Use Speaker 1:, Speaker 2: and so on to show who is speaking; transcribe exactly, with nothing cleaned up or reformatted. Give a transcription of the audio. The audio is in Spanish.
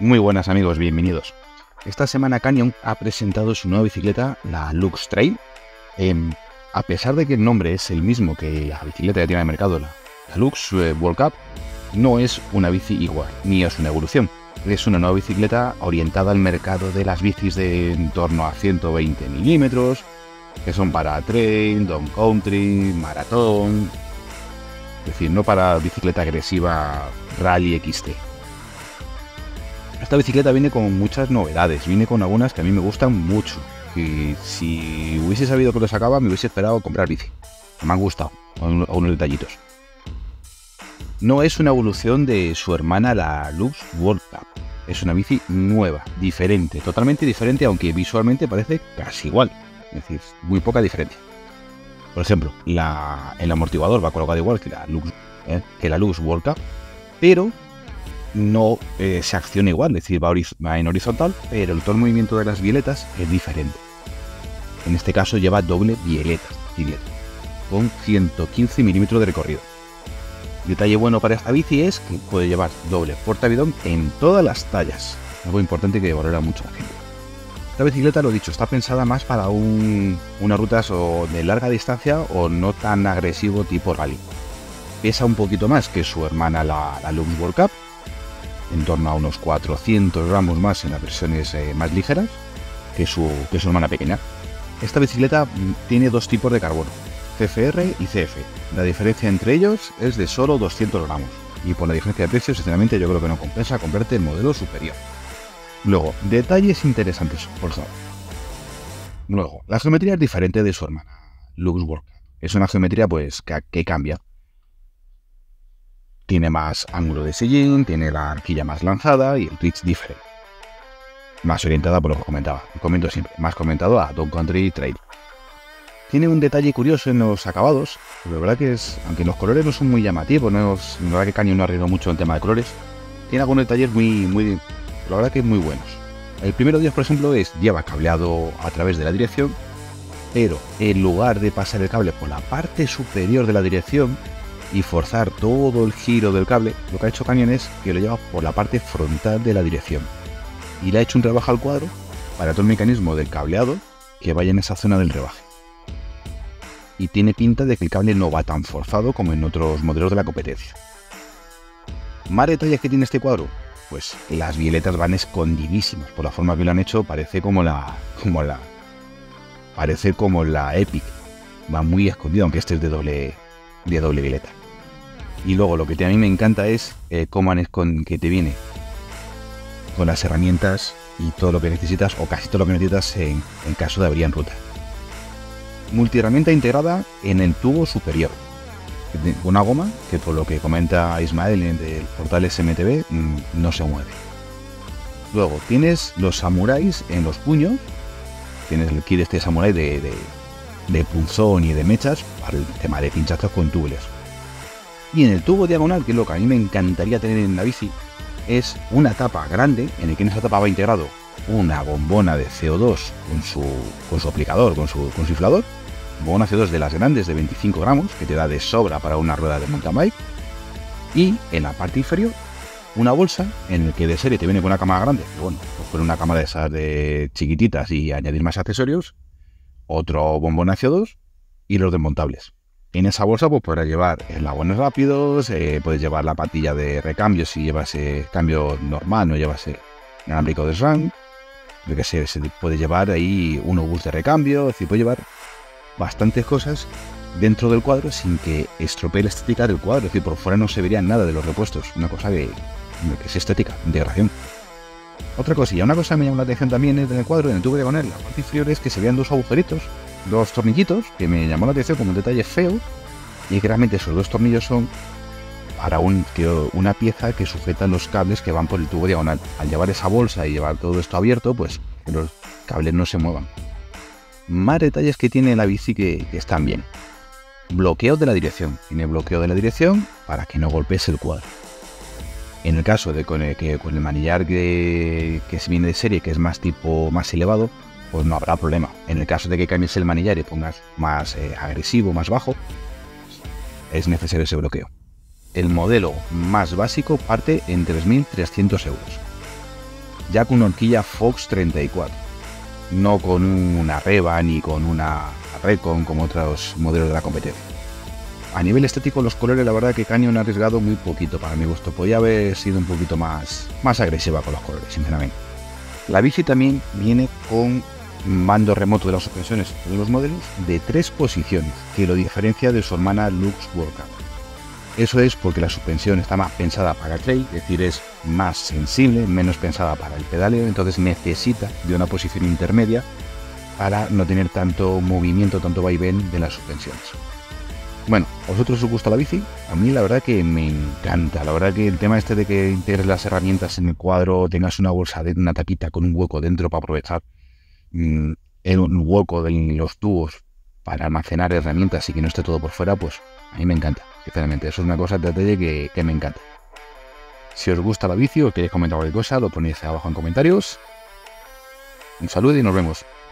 Speaker 1: Muy buenas amigos, bienvenidos. Esta semana Canyon ha presentado su nueva bicicleta, la Lux Trail. Eh, a pesar de que el nombre es el mismo que la bicicleta que tiene en el mercado, la, la Lux eh, World Cup, no es una bici igual, ni es una evolución. Es una nueva bicicleta orientada al mercado de las bicis de en torno a ciento veinte milímetros, que son para trail, down country, maratón, es decir, no para bicicleta agresiva rally X T. Esta bicicleta viene con muchas novedades, viene con algunas que a mí me gustan mucho. Y si hubiese sabido que lo sacaba, me hubiese esperado comprar bici. Me han gustado algunos detallitos. No es una evolución de su hermana, la Lux World Cup. Es una bici nueva, diferente, totalmente diferente, aunque visualmente parece casi igual. Es decir, muy poca diferencia. Por ejemplo, la, el amortiguador va colocado igual que la Lux, eh, que la Lux World Cup, pero no eh, se acciona igual, es decir, va, va en horizontal, pero todo el movimiento de las bieletas es diferente. En este caso lleva doble bieleta, bieleta con ciento quince milímetros de recorrido. Detalle bueno para esta bici es que puede llevar doble portavidón en todas las tallas, algo importante que valora mucho la gente. Esta bicicleta, lo dicho, está pensada más para un, unas rutas o de larga distancia o no tan agresivo tipo rally. Pesa un poquito más que su hermana, la, la Lux World Cup, en torno a unos cuatrocientos gramos más en las versiones eh, más ligeras que su, que su hermana pequeña. Esta bicicleta tiene dos tipos de carbono, C F R y C F. La diferencia entre ellos es de solo doscientos gramos, y por la diferencia de precios, sinceramente yo creo que no compensa comprarte el modelo superior. Luego, detalles interesantes, por favor. Luego, la geometría es diferente de su hermana Lux World Cup. Es una geometría pues que, que cambia. Tiene más ángulo de sillín, tiene la arquilla más lanzada y el twitch diferente. Más orientada por lo que comentaba, comento siempre, más comentado a down country trail. Tiene un detalle curioso en los acabados, pero la verdad que es, aunque los colores no son muy llamativos, no es, la verdad que Canyon no arregló mucho el tema de colores, tiene algunos detalles muy, muy, la verdad que muy buenos. El primero de ellos, por ejemplo, es lleva cableado a través de la dirección, pero en lugar de pasar el cable por la parte superior de la dirección y forzar todo el giro del cable, lo que ha hecho Canyon es que lo lleva por la parte frontal de la dirección y le ha hecho un rebaje al cuadro para todo el mecanismo del cableado que vaya en esa zona del rebaje. Y tiene pinta de que el cable no va tan forzado como en otros modelos de la competencia. ¿Más detalles que tiene este cuadro? Pues las bieletas van escondidísimas, por la forma que lo han hecho parece como la como la parece como la Epic, va muy escondido, aunque este es de doble de doble bieleta. Y luego lo que a mí me encanta es eh, cómo es con que te viene con las herramientas y todo lo que necesitas, o casi todo lo que necesitas en, en caso de avería en ruta. Multiherramienta integrada en el tubo superior, una goma que, por lo que comenta Ismael en el portal S M T V, no se mueve. Luego tienes los samuráis en los puños, tienes el kit este samurai de, de, de punzón y de mechas para el tema de pinchazos con túbules. Y en el tubo diagonal, que es lo que a mí me encantaría tener en la bici, es una tapa grande en el que en esa tapa va integrado una bombona de C O dos con su, con su aplicador, con su, con su inflador, bombona C O dos de las grandes de veinticinco gramos que te da de sobra para una rueda de mountain bike, y en la parte inferior una bolsa en el que de serie te viene con una cámara grande, bueno, pues con una cámara de esas de chiquititas y añadir más accesorios, otro bombona C O dos y los desmontables. En esa bolsa pues podrás llevar eslabones rápidos, eh, puedes llevar la patilla de recambio si llevas eh, cambio normal, no llevas eh, inalámbrico de SRAM, yo que sé, se puede llevar ahí un obús de recambio, es decir, puede llevar bastantes cosas dentro del cuadro sin que estropee la estética del cuadro, es decir, por fuera no se vería nada de los repuestos, una cosa que, que es estética, integración. Otra cosilla, una cosa que me llamó la atención también en el cuadro, en el tubo diagonal, la parte inferior, es que se veían dos agujeritos, dos tornillitos, que me llamó la atención como un detalle feo, y que realmente esos dos tornillos son para un, que, una pieza que sujeta los cables que van por el tubo diagonal. Al llevar esa bolsa y llevar todo esto abierto, pues que los cables no se muevan. Más detalles que tiene la bici que, que están bien. Bloqueo de la dirección. Tiene bloqueo de la dirección para que no golpees el cuadro. En el caso de con el, que, con el manillar que, que se viene de serie, que es más tipo más elevado, pues no habrá problema. En el caso de que cambies el manillar y pongas más eh, agresivo, más bajo, es necesario ese bloqueo. El modelo más básico parte en tres mil trescientos euros. ya con una horquilla Fox treinta y cuatro, no con una Reva ni con una Recon como otros modelos de la competencia. A nivel estético, los colores, la verdad que Canyon ha arriesgado muy poquito para mi gusto. Podría haber sido un poquito más, más agresiva con los colores, sinceramente. La bici también viene con mando remoto de las suspensiones de los modelos de tres posiciones, que lo diferencia de su hermana Lux Workout. Eso es porque la suspensión está más pensada para trail, es decir, es más sensible, menos pensada para el pedaleo, entonces necesita de una posición intermedia para no tener tanto movimiento, tanto vaivén de las suspensiones. Bueno, ¿a vosotros os gusta la bici? A mí la verdad que me encanta. La verdad que el tema este de que integres las herramientas en el cuadro, tengas una bolsa, de una tapita con un hueco dentro para aprovechar mmm, el un hueco de los tubos para almacenar herramientas y que no esté todo por fuera, pues a mí me encanta. Sinceramente, eso es una cosa de detalle que, que me encanta. Si os gusta la bici o queréis comentar cualquier cosa, lo ponéis abajo en comentarios. Un saludo y nos vemos.